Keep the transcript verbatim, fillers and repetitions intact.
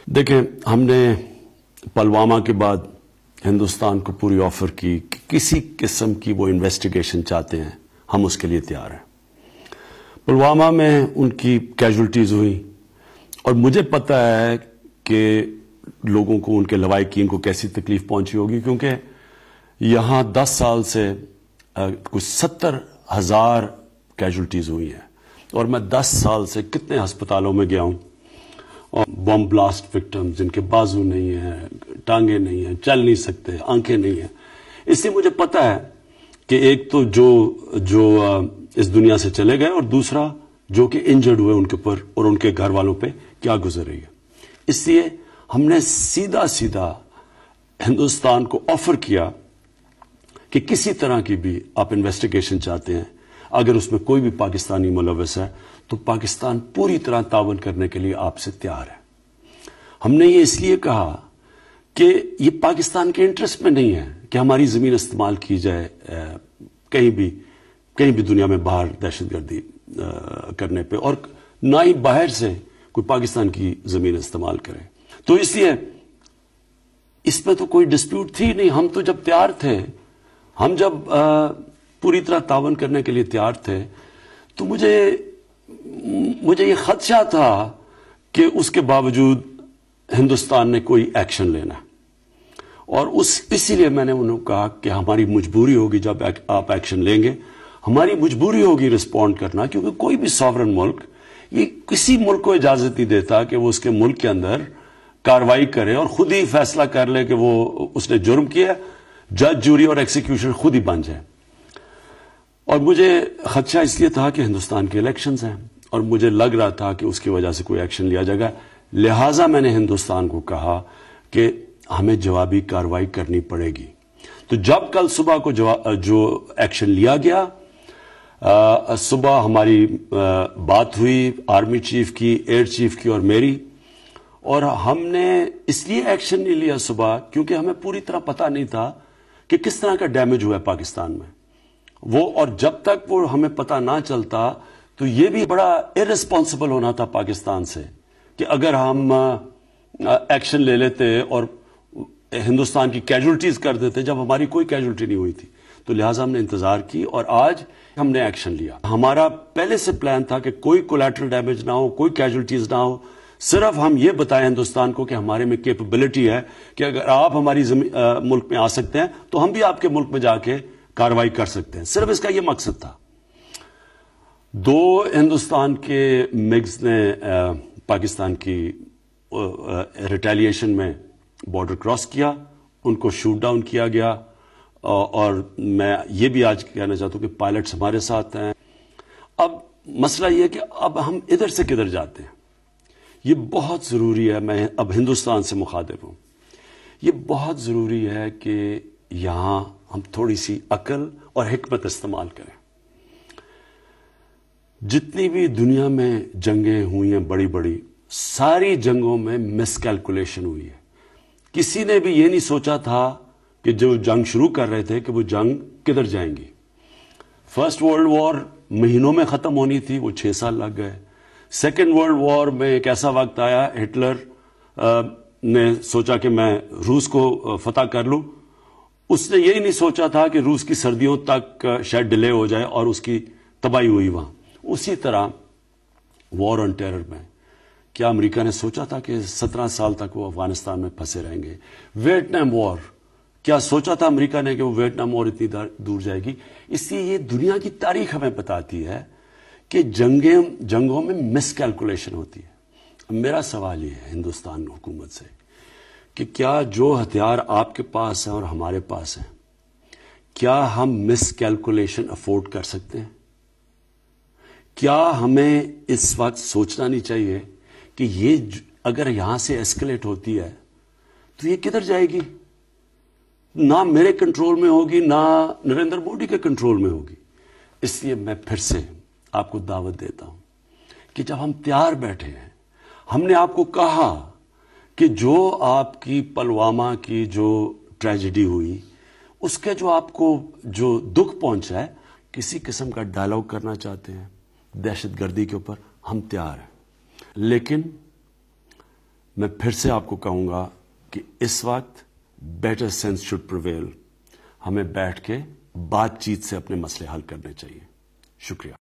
دیکھیں، ہم نے پلوامہ کے بعد ہندوستان کو پوری آفر کی کہ کسی قسم کی وہ انویسٹیگیشن چاہتے ہیں، ہم اس کے لیے تیار ہیں۔ پلوامہ میں ان کی کیجولٹیز ہوئی اور مجھے پتہ ہے کہ لوگوں کو، ان کے لواحقین کو کیسی تکلیف پہنچی ہوگی، کیونکہ یہاں دس سال سے کچھ ستر ہزار کیجولٹیز ہوئی ہیں اور میں دس سال سے کتنے ہسپتالوں میں گیا ہوں، اور بم بلاسٹ وکٹم جن کے بازو نہیں ہیں، ٹانگیں نہیں ہیں، چل نہیں سکتے، آنکھیں نہیں ہیں۔ اس لیے مجھے پتہ ہے کہ ایک تو جو جو اس دنیا سے چلے گئے اور دوسرا جو کہ انجرڈ ہوئے ان کے اوپر اور ان کے گھر والوں پہ کیا گزر رہی ہے۔ اس لیے ہم نے سیدھا سیدھا ہندوستان کو آفر کیا کہ کسی طرح کی بھی آپ انویسٹیگیشن چاہتے ہیں، اگر اس میں کوئی بھی پاکستانی ملوث ہے تو پاکستان پوری طرح تعاون کرنے کے لیے آپ سے تیار ہے۔ ہم نے یہ اس لیے کہا کہ یہ پاکستان کے انٹرسٹ میں نہیں ہے کہ ہماری زمین استعمال کی جائے کہیں بھی کہیں بھی دنیا میں باہر دہشت گردی کرنے پہ، اور نہ ہی باہر سے کوئی پاکستان کی زمین استعمال کرے۔ تو اس لیے اس پہ تو کوئی ڈسپیوٹ تھی نہیں، ہم تو جب تیار تھے، ہم جب پوری طرح تعاون کرنے کے لیے تیار تھے، تو مجھے مجھے یہ خدشہ تھا کہ اس کے باوجود ہندوستان نے کوئی ایکشن لینا، اور اس اسی لیے میں نے انہوں نے کہا کہ ہماری مجبوری ہوگی جب آپ ایکشن لیں گے، ہماری مجبوری ہوگی رسپونڈ کرنا، کیونکہ کوئی بھی ساورن ملک یہ کسی ملک کو اجازت نہیں دیتا کہ وہ اس کے ملک کے اندر کاروائی کرے اور خود ہی فیصلہ کر لے کہ وہ اس نے جرم کیا، جج، جوری اور ایکسیکیوشن خود ہی بن جائے۔ اور مجھے خدشہ اس لیے تھا کہ ہندوستان کے الیکشنز ہیں اور مجھے لگ رہا تھا کہ اس کی وجہ سے کوئی ایکشن لیا جائے گا، لہٰذا میں نے ہندوستان کو کہا کہ ہمیں جوابی کاروائی کرنی پڑے گی۔ تو جب کل صبح کو جو ایکشن لیا گیا، صبح ہماری بات ہوئی آرمی چیف کی، ایئر چیف کی اور میری، اور ہم نے اس لیے ایکشن نہیں لیا صبح کیونکہ ہمیں پوری طرح پتہ نہیں تھا کہ کس طرح کا ڈیمیج ہوا ہے پاکستان میں وہ، اور جب تک وہ ہمیں پتہ نہ چلتا تو یہ بھی بڑا ارسپانسبل ہونا تھا پاکستان سے کہ اگر ہم ایکشن لے لیتے اور ہندوستان کی کیجولٹیز کر دیتے جب ہماری کوئی کیجولٹی نہیں ہوئی تھی۔ تو لہٰذا ہم نے انتظار کی اور آج ہم نے ایکشن لیا۔ ہمارا پہلے سے پلان تھا کہ کوئی کولیٹرل ڈیمیج نہ ہو، کوئی کیجولٹیز نہ ہو، صرف ہم یہ بتائیں ہندوستان کو کہ ہمارے میں کیپبلٹی ہے کہ اگر آپ ہماری ملک میں آ سکتے ہیں تو ہم بھی آپ کے ملک میں جا کے کاروائی کر سکتے ہیں، صرف اس کا یہ مقصد تھا۔ دو ہندوستان کے مگز نے پاکستان کی ریٹیلیشن میں بارڈر کراس کیا، ان کو شوٹ ڈاؤن کیا گیا، اور میں یہ بھی آج کہنا چاہتا ہوں کہ پائلٹس ہمارے ساتھ ہیں۔ اب مسئلہ یہ ہے کہ اب ہم ادھر سے کدھر جاتے ہیں، یہ بہت ضروری ہے۔ میں اب ہندوستان سے مخاطب ہوں، یہ بہت ضروری ہے کہ یہاں ہم تھوڑی سی عقل اور حکمت استعمال کریں۔ جتنی بھی دنیا میں جنگیں ہوئی ہیں بڑی بڑی، ساری جنگوں میں مس کیلکولیشن ہوئی ہے۔ کسی نے بھی یہ نہیں سوچا تھا کہ جو جنگ شروع کر رہے تھے کہ وہ جنگ کدھر جائیں گی۔ فرسٹ ورلڈ وار مہینوں میں ختم ہونی تھی، وہ چھ سال لگ گئے۔ سیکنڈ ورلڈ وار میں ایک ایسا وقت آیا، ہٹلر نے سوچا کہ میں روس کو فتح کر لوں، اس نے یہی نہیں سوچا تھا کہ روس کی سردیوں تک شاید ڈیلے ہو جائے اور اس کی تباہی ہوئی وہاں۔ اسی طرح وار آن ٹیرر میں کیا امریکہ نے سوچا تھا کہ سترہ سال تک وہ افغانستان میں پھنسے رہیں گے؟ ویتنام وار، کیا سوچا تھا امریکہ نے کہ وہ ویتنام وار اتنی دور جائے گی؟ اس لیے یہ دنیا کی تاریخ ہمیں بتاتی ہے کہ جنگیں جنگوں میں مس کیلکولیشن ہوتی ہے۔ میرا سوال یہ ہے ہندوستان حکومت سے کہ کیا جو ہتھیار آپ کے پاس ہیں اور ہمارے پاس ہیں، کیا ہم مس کیلکولیشن افورڈ کر سکتے ہیں؟ کیا ہمیں اس وقت سوچنا نہیں چاہیے کہ یہ اگر یہاں سے ایسکلیٹ ہوتی ہے تو یہ کدھر جائے گی؟ نہ میرے کنٹرول میں ہوگی، نہ نریندر مودی کے کنٹرول میں ہوگی۔ اس لیے میں پھر سے آپ کو دعوت دیتا ہوں کہ جب ہم تیار بیٹھے ہیں، ہم نے آپ کو کہا کہ جو آپ کی پلوامہ کی جو ٹریجڈی ہوئی، اس کے جو آپ کو جو دکھ پہنچا ہے، کسی قسم کا ڈائلاگ کرنا چاہتے ہیں دہشت گردی کے اوپر، ہم تیار ہیں، لیکن میں پھر سے آپ کو کہوں گا کہ اس وقت بیٹر سینس شوڈ پریویل. ہمیں بیٹھ کے بات چیت سے اپنے مسئلے حل کرنے چاہیے. شکریہ.